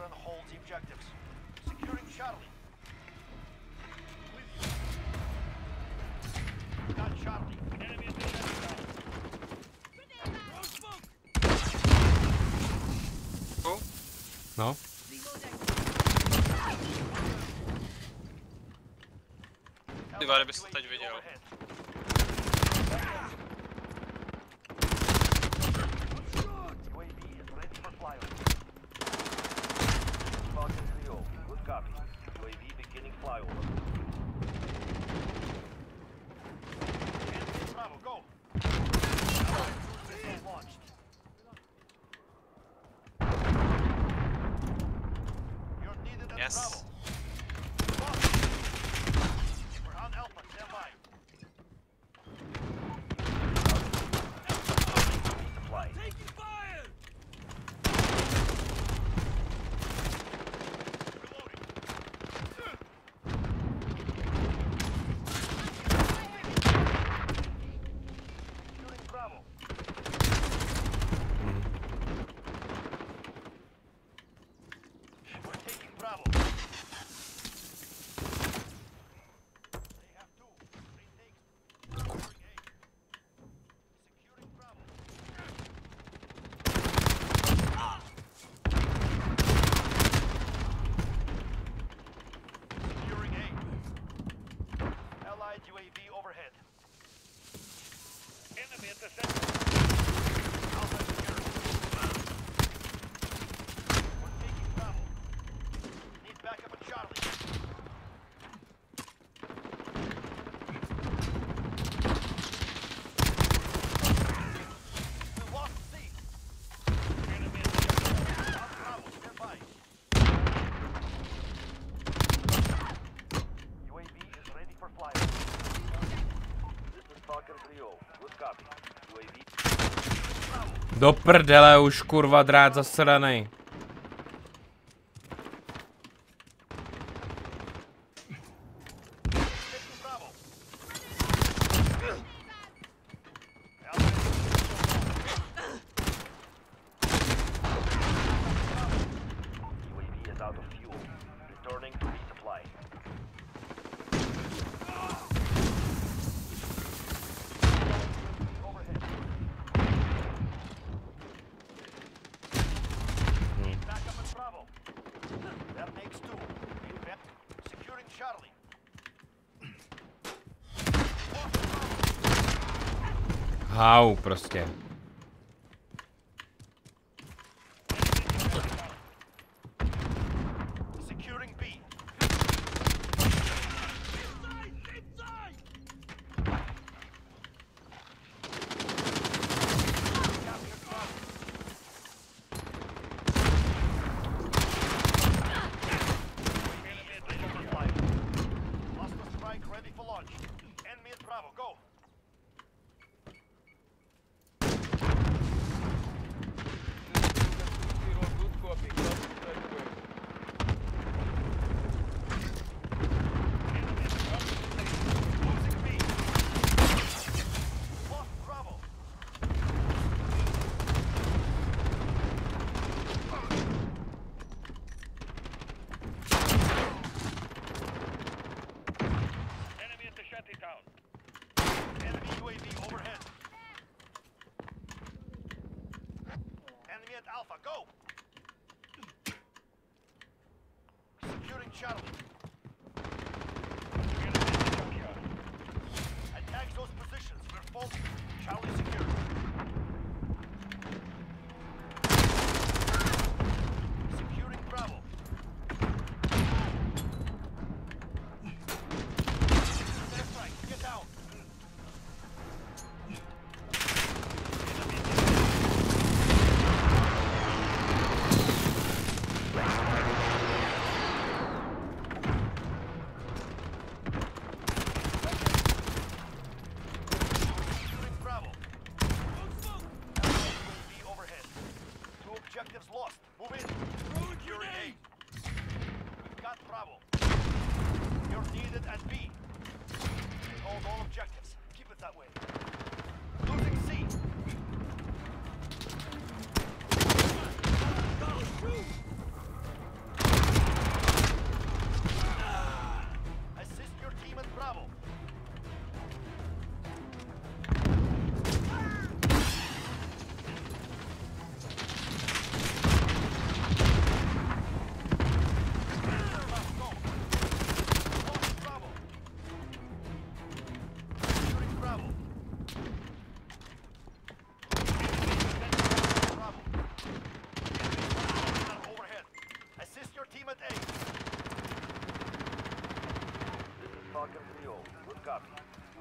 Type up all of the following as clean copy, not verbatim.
and hold the objectives. Securing Charlie. Got Charlie. Enemy at the No. Ty vole, bys to teď viděl. Yes. We're on Alpha, stand by. Taking fire! Reloading. Shooting Bravo. We're taking Bravo. UAV overhead. Enemy at the center. Alpha secure. We're taking Bravo. Need backup at Charlie. We lost C. Enemy at the center. Bravo, stand by. UAV is ready for flyover. Do prdele už kurva drát zasranej. Hau, prostě. Alpha, go! Securing Charlie. Attack those positions. We're full. Charlie secure. Securing Bravo. Left right, get down.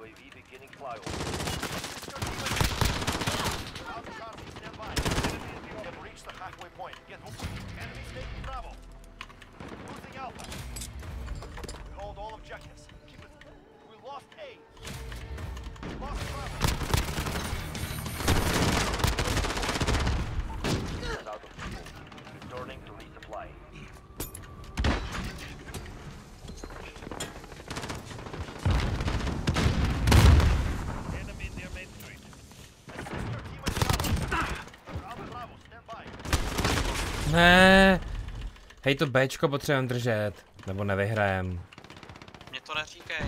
UAV beginning flyover. Out Charlie, stand by. Enemies have reached the halfway point. Get moving. Enemies taking Bravo. Losing Alpha. We hold all objectives. Keep it. We lost A. Lost Bravo. Out of fuel. Returning to resupply. Enemy near Main Street. Assist your team with Charlie. Bravo, Bravo, stand by. Ne. Hej, to Bčko potřebujeme držet. Nebo nevyhrajem. Mě to neříkej.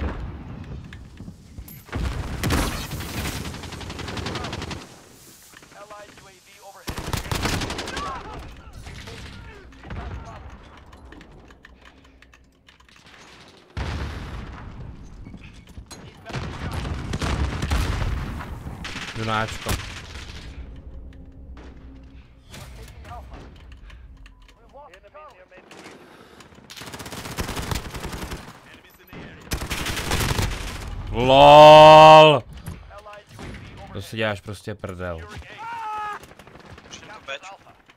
Allied UAV overhead. Jdu na Ačko. LOL. To si děláš prostě prdel. Přijím to beč.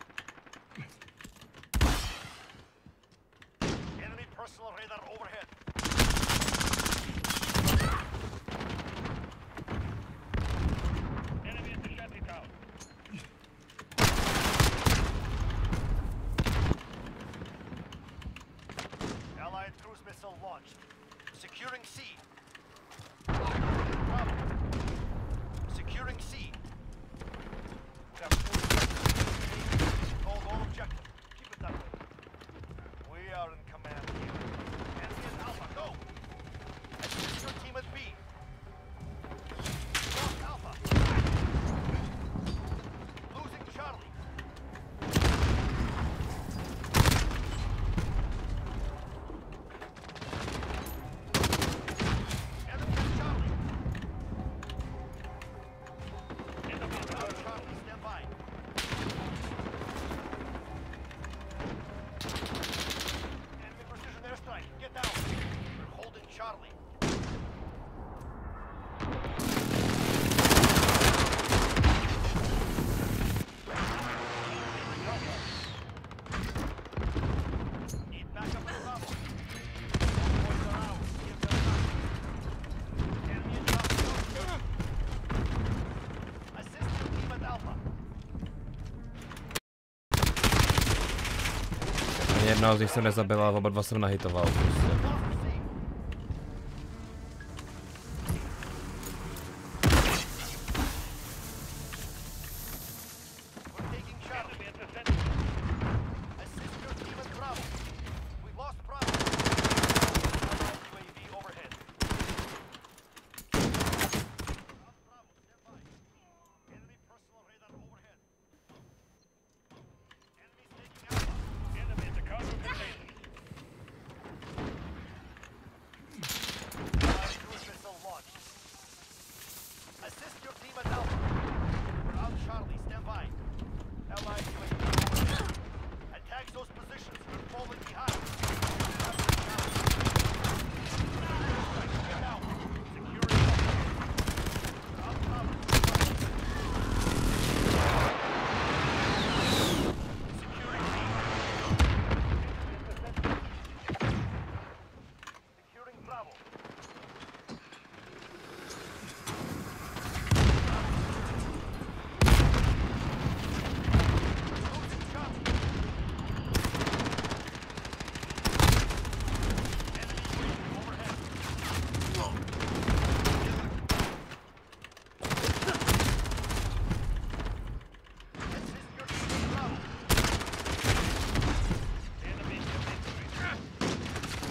Enemy personal radar overhead. Enemy at the shanty town. Allied cruise missile launched. Securing C. Bravo. Securing C. We have hold all objectives. Keep it that way. We are in command here. Enemy is Alpha, go! Assist your team at B. Lost Alpha. Losing Charlie. Enemy is Charlie. Enemy is out Charlie, stand by. Enemy precision airstrike. Get down. We're holding Charlie. Need backup at Bravo. All boys are out. Give them time. Enemy in Charlie. Assist your team at Alpha. Ani jednoho z nich jsem nezabil, ale oba dva jsem nahitoval. Prostě. Lost C. We're taking Charlie. Assist your team at Bravo. We lost Bravo. Allied UAV overhead. Bravo, stand by. Enemy personal radar overhead. Enemies taking Alpha. Enemy at the cargo container. Allied cruise missile launched. Assist your team at Alpha. We're out Charlie, stand by. Allied UAV overhead. Attack those positions. We're falling behind. Get down. Securing Alpha. Out Bravo. Securing C. Securing Bravo. Losing Charlie. Enemy UAV overhead. Assist your team at Bravo. Enemy in the Main Street.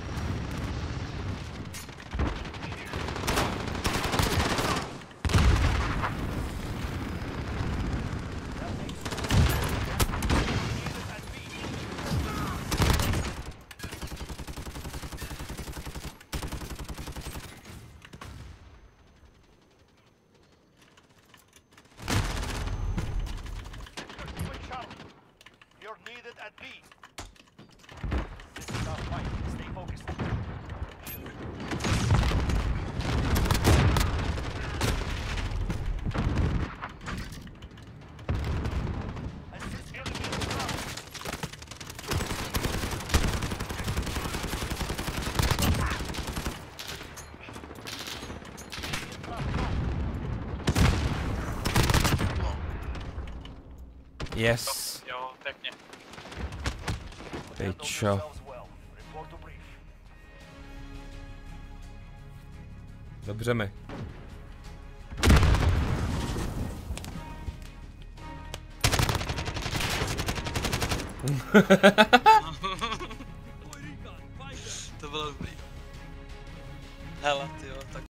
That makes needed at B. Sector team at Charlie. You're needed at B. This is our fight. Stay focused. Yes. Jo, pěkně. Pičo. Dobře mi. To bylo dobrý. Hele, tyjo, tak